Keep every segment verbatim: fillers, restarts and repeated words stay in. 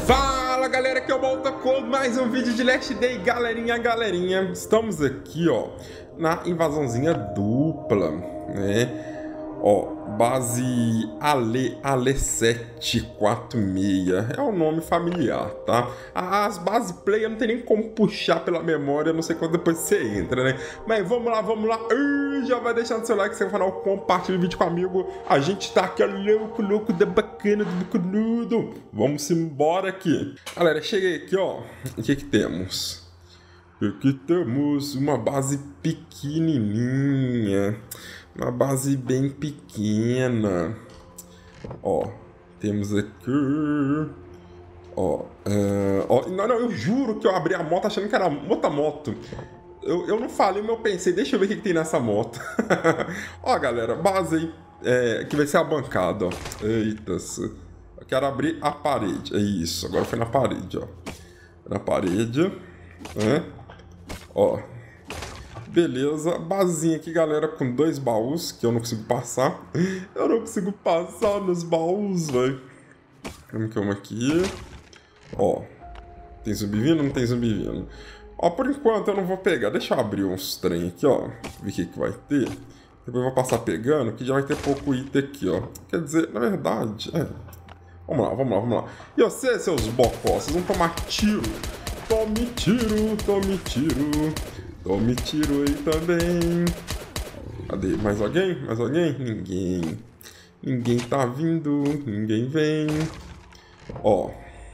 Fala galera, que eu volto com mais um vídeo de Last Day, galerinha, galerinha. Estamos aqui, ó, na invasãozinha dupla, né? Ó, base Ale, Ale sete quatro seis, é o nome familiar, tá? As bases play eu não tem nem como puxar pela memória, não sei quando depois você entra, né? Mas vamos lá, vamos lá, uh, já vai deixando seu like, seu canal, compartilha o vídeo com o amigo. A gente tá aqui, ó, louco, louco, da bacana, do bucunudo. Vamos embora aqui. Galera, cheguei aqui, ó, o que que temos? Aqui temos uma base pequenininha. Uma base bem pequena. Ó, temos aqui. Ó, uh, ó, não, não, eu juro que eu abri a moto achando que era outra moto. Eu, eu não falei, mas eu pensei, deixa eu ver o que, que tem nessa moto. Ó, galera, base aí, é, que vai ser a bancada, ó. Eita, eu quero abrir a parede. É isso, agora foi na parede, ó. Na parede, né? Ó. Beleza, basinha aqui, galera, com dois baús, que eu não consigo passar. Eu não consigo passar nos baús, velho. Vamos que vamos aqui. Ó, tem zumbi vindo? Não tem zumbi vindo. Ó, por enquanto eu não vou pegar. Deixa eu abrir uns trem aqui, ó. Ver o que que vai ter. Depois eu vou passar pegando, que já vai ter pouco item aqui, ó. Quer dizer, na verdade, é. Vamos lá, vamos lá, vamos lá. E você, seus bocós, vocês vão tomar tiro. Tome tiro, tome tiro. Tome tiro aí também. Cadê? Mais alguém? Mais alguém? Ninguém. Ninguém tá vindo. Ninguém vem. Ó.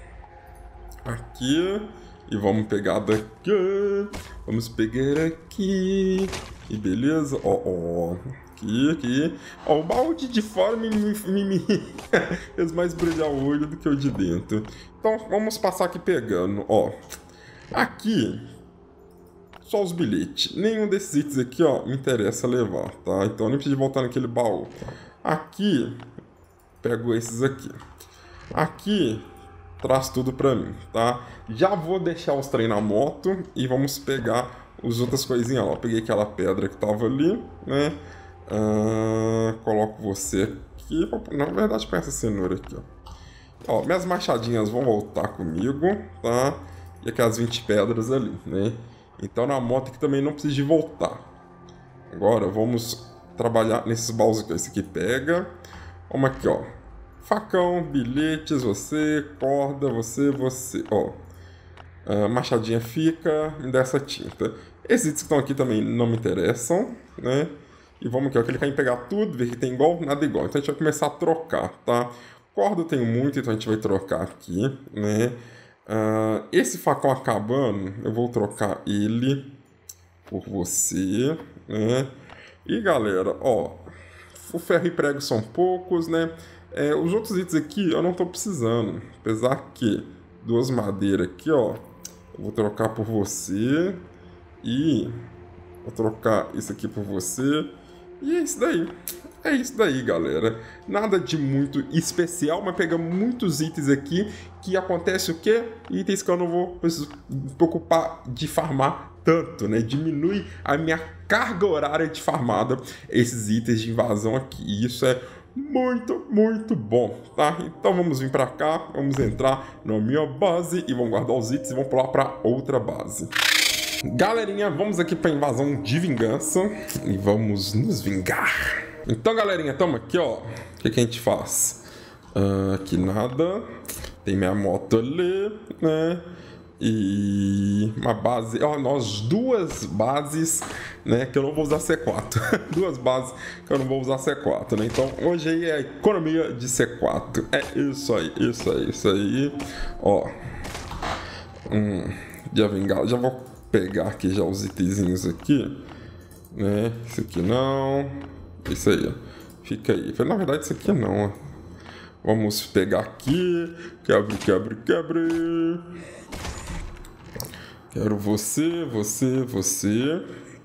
Aqui. E vamos pegar daqui. Vamos pegar aqui. E beleza? Ó, ó. Aqui, aqui. Ó, o balde de fora me, me, me, me fez mais brilhar o olho do que o de dentro. Então, vamos passar aqui pegando. Ó. Aqui. Só os bilhetes. Nenhum desses itens aqui, ó, me interessa levar, tá? Então nem preciso voltar naquele baú. Aqui, pego esses aqui. Aqui, traz tudo pra mim, tá? Já vou deixar os trem na moto e vamos pegar as outras coisinhas lá. Eu peguei aquela pedra que tava ali, né? Uh, coloco você aqui. Na verdade, põe essa cenoura aqui, ó. Ó, minhas machadinhas vão voltar comigo, tá? E aquelas vinte pedras ali, né? Então na moto aqui também não precisa de voltar. Agora vamos trabalhar nesses baús aqui. Esse aqui pega. Vamos aqui, ó. Facão, bilhetes, você, corda, você, você. Ó. Uh, machadinha fica. Me dá essa tinta. Esses itens que estão aqui também não me interessam, né? E vamos aqui, ó. Clicar em pegar tudo, ver que tem igual, nada igual. Então a gente vai começar a trocar, tá? Corda eu tenho muito, então a gente vai trocar aqui, né? Uh, esse facão acabando, eu vou trocar ele por você, né? E galera, ó, o ferro e prego são poucos, né? É, os outros itens aqui eu não tô precisando, apesar que duas madeiras aqui, ó, eu vou trocar por você e vou trocar isso aqui por você e é isso daí. É isso daí, galera. Nada de muito especial, mas pegamos muitos itens aqui que acontece o quê? Itens que eu não vou me preocupar de farmar tanto, né? Diminui a minha carga horária de farmada esses itens de invasão aqui. E isso é muito, muito bom, tá? Então vamos vir pra cá, vamos entrar na minha base e vamos guardar os itens e vamos pular pra outra base. Galerinha, vamos aqui pra invasão de vingança e vamos nos vingar. Então, galerinha, tamo aqui, ó. O que, que a gente faz? Uh, aqui nada. Tem minha moto ali, né? E uma base... Ó, nós duas bases, né? Que eu não vou usar C quatro. Duas bases que eu não vou usar C quatro, né? Então, hoje aí é a economia de C quatro. É isso aí, isso aí, isso aí. Ó. Hum, já vingar. Já vou pegar aqui já os itenzinhos aqui. Né? Isso aqui não... Isso aí, ó. Fica aí. Na verdade, isso aqui não, ó. Vamos pegar aqui. Quebre, quebre, quebre. Quero você, você, você.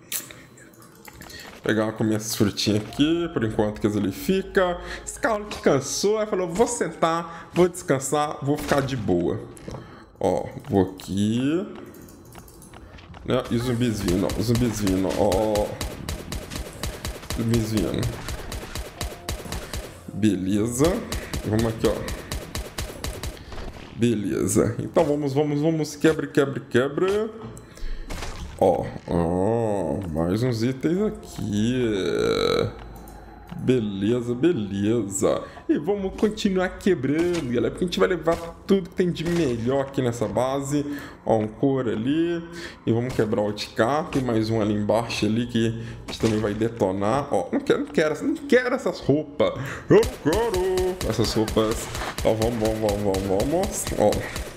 Pegar comer essas frutinhas aqui, por enquanto que ele fica. Esse cara que cansou, aí falou, vou sentar, vou descansar, vou ficar de boa. Ó, vou aqui. Né? E os zumbis vindo, ó. Os zumbis vindo, ó. Zumbis vindo. Beleza. Vamos aqui, ó. Beleza. Então vamos, vamos, vamos. Quebra, quebra, quebra. Ó, ó, mais uns itens aqui. Beleza, beleza. E vamos continuar quebrando, galera, porque a gente vai levar tudo que tem de melhor aqui nessa base. Ó, um couro ali. E vamos quebrar o de cá. Tem mais um ali embaixo ali que a gente também vai detonar. Ó, não quero, não quero, não quero essas roupas. Eu não quero essas roupas. Ó, vamos, vamos, vamos, vamos, vamos. Ó.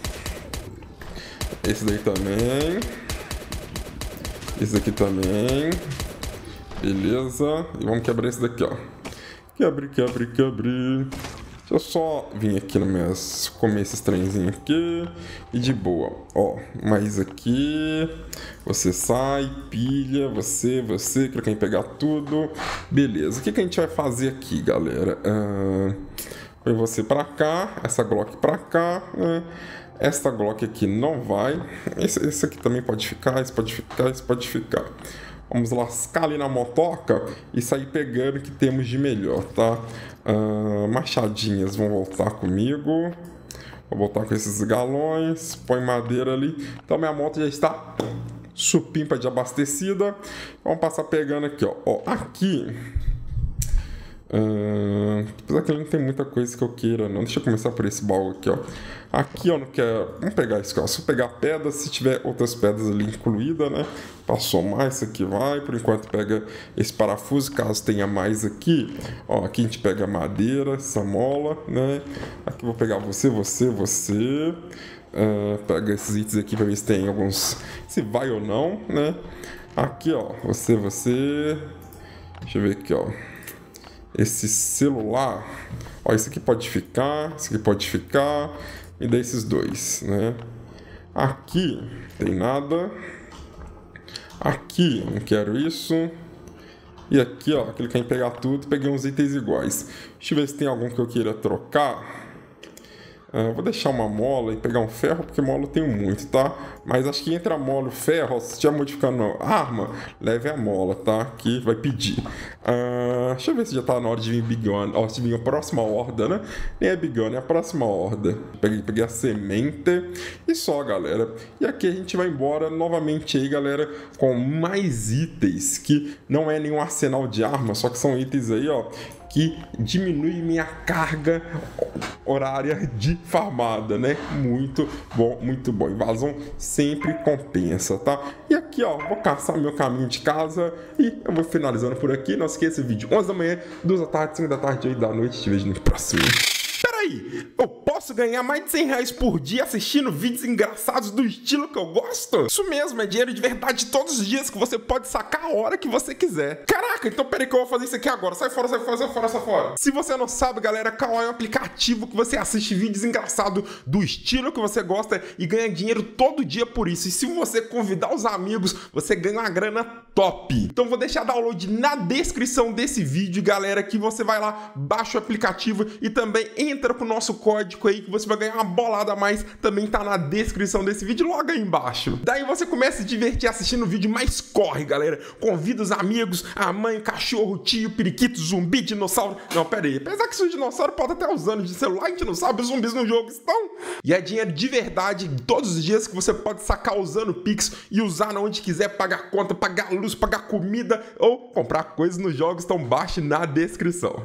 Esse daí também. Esse aqui também. Beleza. E vamos quebrar esse daqui, ó. Quebre, quebre, quebre. Deixa eu só vir aqui no meu... comer esses trenzinhos aqui. E de boa. Ó, mais aqui. Você sai, pilha. Você, você. Clica em pegar tudo. Beleza. O que, que a gente vai fazer aqui, galera? Uh, põe você pra cá. Essa Glock pra cá. Né? Esta Glock aqui não vai. Esse, esse aqui também pode ficar. Esse pode ficar. Esse pode ficar. Vamos lascar ali na motoca e sair pegando o que temos de melhor, tá? Uh, machadinhas vão voltar comigo. Vou voltar com esses galões. Põe madeira ali. Então minha moto já está supimpa de abastecida. Vamos passar pegando aqui, ó. Ó, aqui... Uh, apesar que não tem muita coisa que eu queira, não. Deixa eu começar por esse baú aqui, ó. Aqui eu não quero. Vamos pegar isso aqui, ó. Se eu pegar pedra, se tiver outras pedras ali incluídas, né? Pra somar, isso aqui vai. Por enquanto, pega esse parafuso, caso tenha mais aqui. Ó, aqui a gente pega madeira, essa mola, né? Aqui eu vou pegar você, você, você. Uh, pega esses itens aqui pra ver se tem alguns. Se vai ou não, né? Aqui, ó. Você, você. Deixa eu ver aqui, ó. Esse celular, ó, esse aqui pode ficar, esse aqui pode ficar, e daí esses dois, né? Aqui tem nada, aqui não quero isso, e aqui, ó, clicar em pegar tudo, peguei uns itens iguais. Deixa eu ver se tem algum que eu queira trocar. Uh, vou deixar uma mola e pegar um ferro, porque mola eu tenho muito, tá? Mas acho que entre a mola e o ferro, se estiver modificando a arma, leve a mola, tá? Que vai pedir. Uh, deixa eu ver se já tá na hora de vir Big Gun. Ó, se vir a próxima horda, né? Nem é Big Gun, é a próxima horda. Peguei, peguei a semente e só, galera. E aqui a gente vai embora novamente aí, galera, com mais itens, que não é nenhum arsenal de armas, só que são itens aí, ó, que diminui minha carga horária de farmada, né? Muito bom, muito bom. Invasão sempre compensa, tá? E aqui, ó, vou caçar meu caminho de casa e eu vou finalizando por aqui. Não esqueça esse vídeo onze da manhã, duas da tarde, cinco da tarde, oito da noite. Te vejo no próximo. Peraí, eu posso ganhar mais de cem reais por dia assistindo vídeos engraçados do estilo que eu gosto? Isso mesmo, é dinheiro de verdade todos os dias que você pode sacar a hora que você quiser. Caraca, então peraí que eu vou fazer isso aqui agora. Sai fora, sai fora, sai fora, sai fora. Se você não sabe, galera, Kawaii é um aplicativo que você assiste vídeos engraçados do estilo que você gosta e ganha dinheiro todo dia por isso. E se você convidar os amigos, você ganha uma grana top. Então vou deixar download na descrição desse vídeo, galera, que você vai lá, baixa o aplicativo e também entra com o nosso código aí que você vai ganhar uma bolada a mais, também tá na descrição desse vídeo, logo aí embaixo. Daí você começa a se divertir assistindo o vídeo, mas corre, galera. Convida os amigos, a mãe, cachorro, tio, periquito, zumbi, dinossauro. Não, pera aí. Apesar que os dinossauros podem até usando de celular, a gente não sabe, os zumbis no jogo estão. E é dinheiro de verdade todos os dias que você pode sacar usando o Pix e usar onde quiser, pagar conta, pagar luz, pagar comida ou comprar coisas nos jogos, então baixe na descrição.